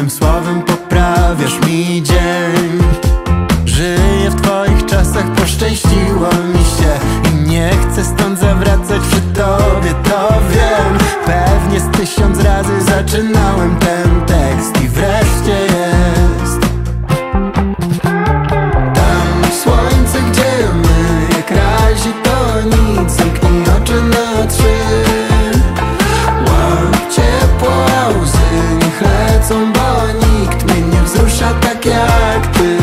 jednym słowem poprawiasz mi dzień. Żyję w twoich czasach, poszczęściło mi się i nie chcę stąd zawracać przy tobie, to wiem. Pewnie z 1000 razy zaczynałem ten tekst i wreszcie jest. Tam słońce, gdzie my, jak razi to nic, zamknij oczy na 3. Łap ciepło, a łzy niech lecą, bo nikt mnie nie wzrusza tak jak ty.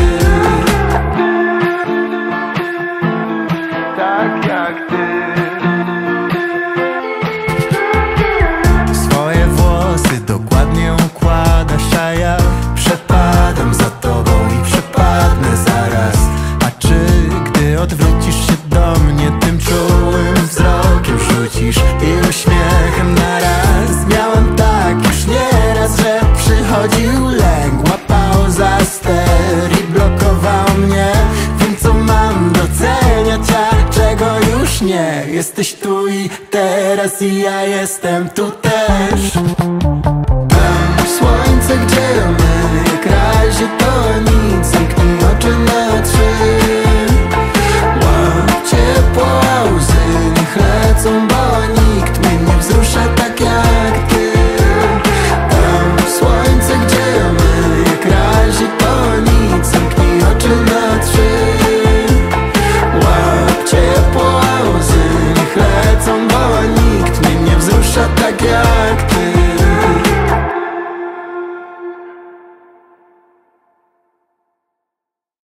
Tak jak ty. Swoje włosy dokładnie układasz, a ja przepadam za tobą i przepadnę zaraz. A czy gdy odwrócisz się do mnie, tym czułym wzrokiem rzucisz i uśmiechem naraz? Miałem tak już nieraz, że przychodził lęk, łapał za ster i blokował mnie. Wiem, co mam doceniać, a czego już nie. Jesteś tu i teraz i ja jestem tutaj.